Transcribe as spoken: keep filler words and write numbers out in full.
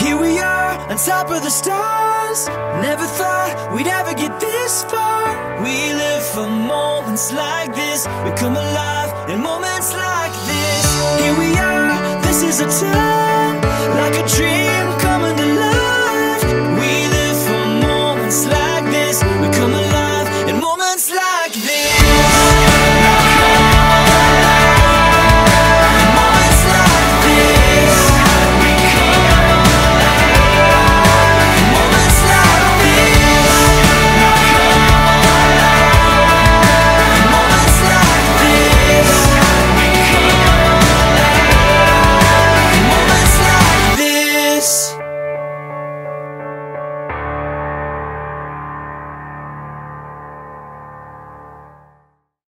here we are, on top of the stars. Never thought we'd ever get this far. We live for moments like this. We come alive in moments like this.